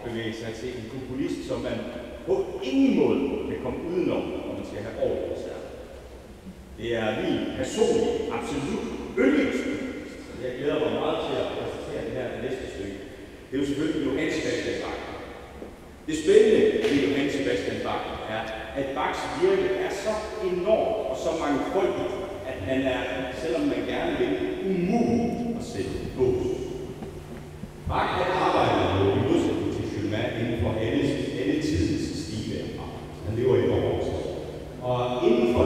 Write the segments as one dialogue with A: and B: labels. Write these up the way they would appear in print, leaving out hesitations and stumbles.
A: bevæge sig til en komponist, som man på ingen måde kan komme udenom, når man skal have overkoncert. Det er min personlige, absolut yndlingskomponist. Jeg glæder mig meget til at præsentere det her næste stykke. Det er jo selvfølgelig Johann Sebastian Bach. Det spændende ved Johann Sebastian Bach er, at Bachs virke er så enormt og så mangfoldigt, at han er, selvom man gerne vil, umuligt at sætte på. Bach han arbejder jo i modsætning til Schumann inden for alle tidens stile. Han lever i barokken. Og inden for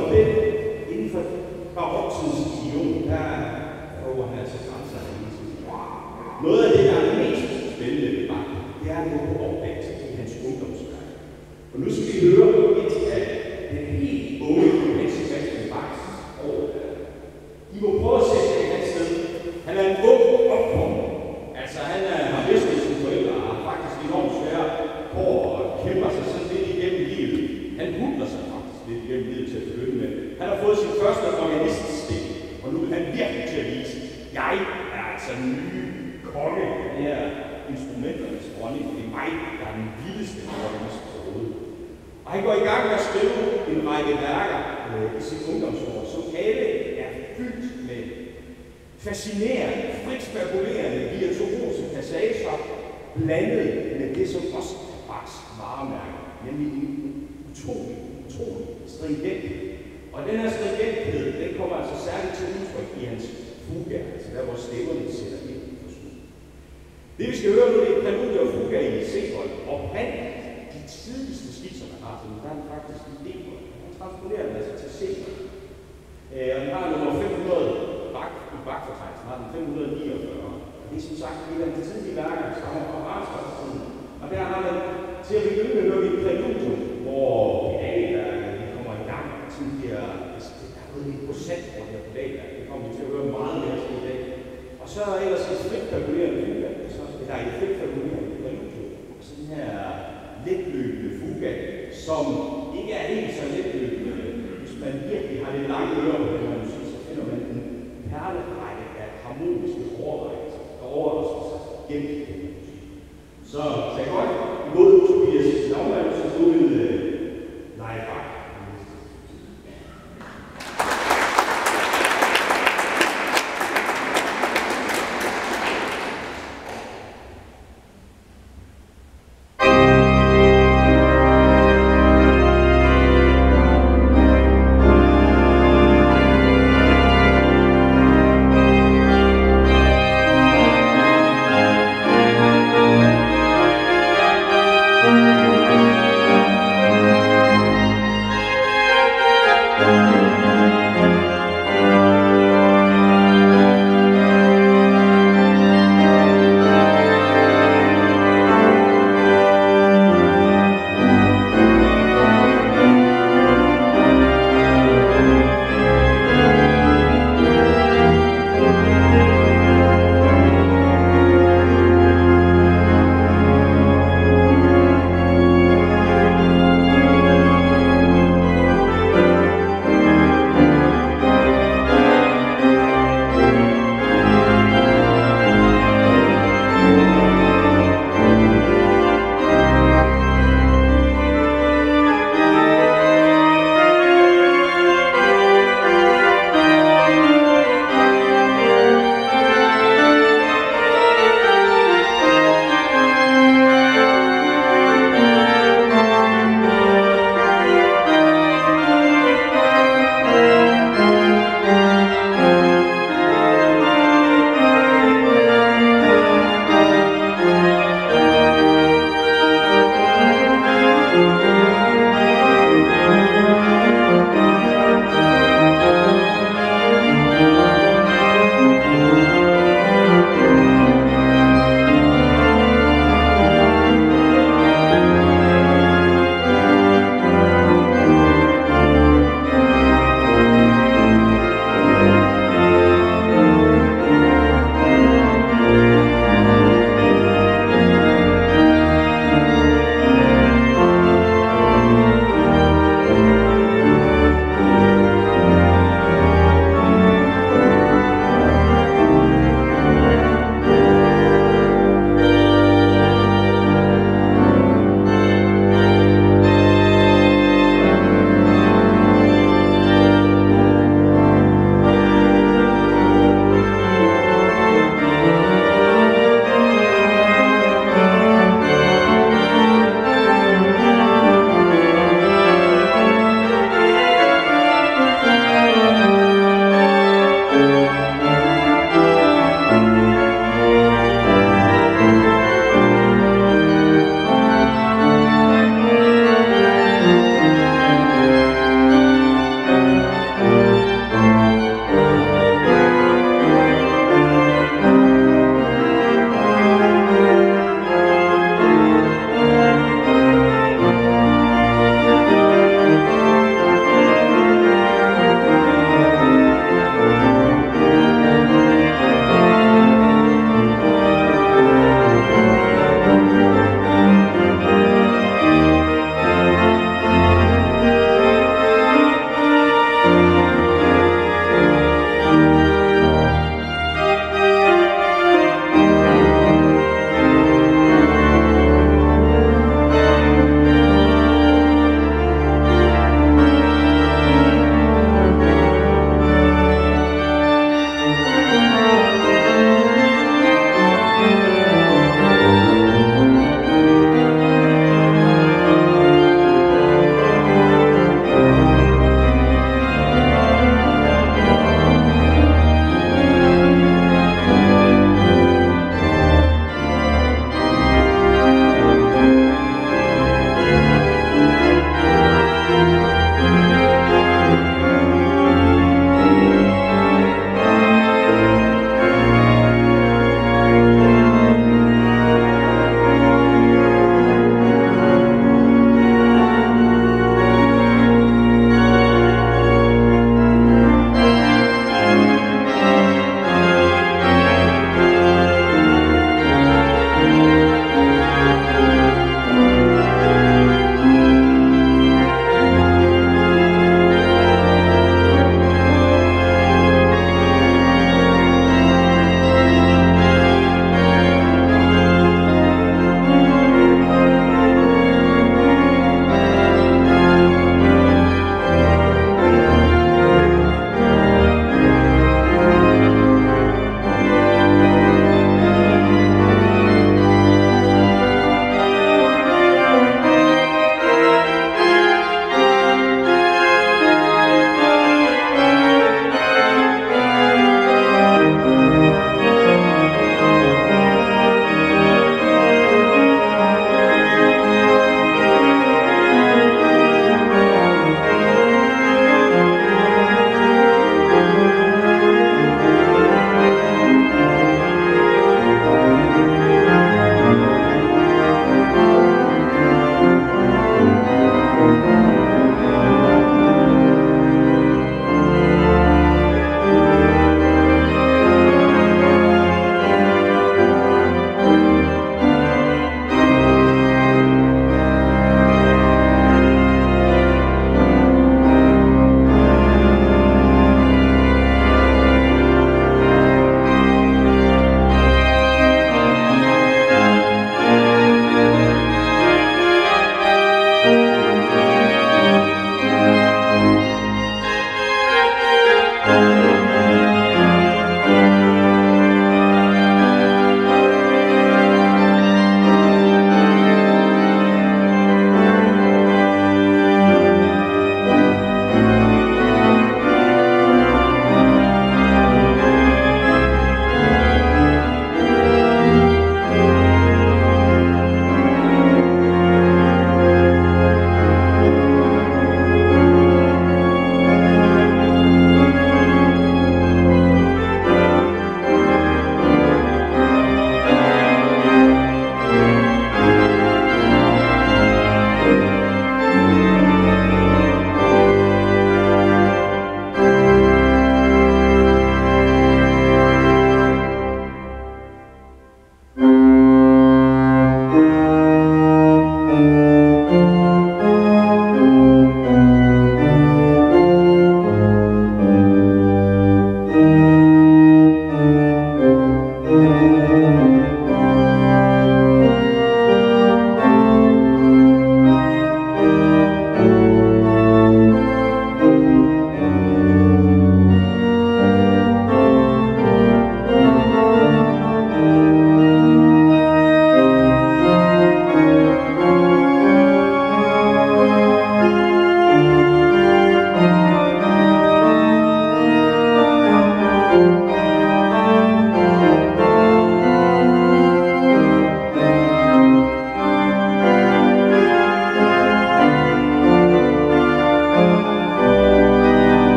A: barokkens idiom, der over han altså grænser. Noget af det, der er mest spændende ved Bach, det er at gå opdaget i hans ungdomsværk. Og nu skal vi høre et af den helt unge Johann Sebastian Bachs år. I må prøve at sætte det et andet sted. Han er en ung opkommer. Altså han har mistet sine forældre og har faktisk enormt svære hår og kæmper sig sådan lidt igennem livet. Han hudler sig faktisk lidt igennem livet til at begynde med. Han har fået sin første organiststil, og nu vil han virkelig til at vise, jeg er altså den nye konge af det her instrumenternes dronning. Det er mig, der er den vildeste organist overhovedet. Og han går i gang med at skrive en række værker i sit ungdomsår, som alle er fyldt med fascinerende, frit fabulerende, virtuose passager, blandet med det, som også er Bachs varemærke, nemlig en utrolig stringenthed. Og den her stringenthed, den kommer altså særligt til udtryk i hans fuga, altså der hvor stemmerne sætter ind for skud. Det vi skal høre nu, det er præludier og fuga i C-hold, og de tidligste skitser, man har til den, der er faktisk en D-hold. Han transponerer den altså til C-hold. Og den har nummer 500 i Bach-fortegnelsen, har den 549. Og det er som sagt en af de tidlige værker, der stammer fra Bach-fortegnelsen. Og der har man til at begynde med et præludium, hvor pedalværket kommer i gang. Sådan der er noget lidt procent af det her pedalværk. Det kommer vi til at høre meget mere til i dag. Og så er der ellers et frit fabulerende fuga. Der er et frit fabulerende præludium. Og sådan her letløbende fuga, som ikke er helt så letløbende. Hvis man virkelig har lidt lange ører, så finder man en perlerække af harmoniske overvejelser, der overrasker sig gennem det. Så tag godt imod Tobias Naumann, som nu vil lege Bach.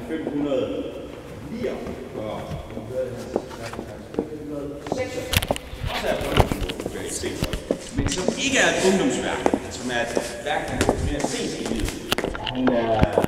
A: også er et ungdomsværk, men som ikke er et ungdomsværk, som er et værk, der er mere sent i livet.